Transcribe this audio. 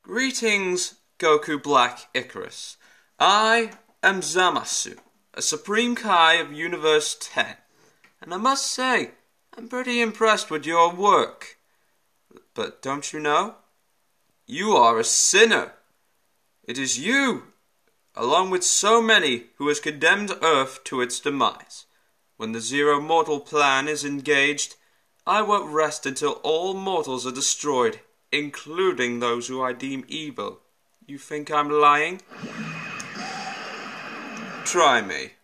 Greetings, Goku Black Icarus. I am Zamasu, a Supreme Kai of Universe 10, and I must say, I'm pretty impressed with your work. But don't you know? You are a sinner. It is you, along with so many, who has condemned Earth to its demise. When the Zero Mortal Plan is engaged, I won't rest until all mortals are destroyed, including those who I deem evil. You think I'm lying? Try me.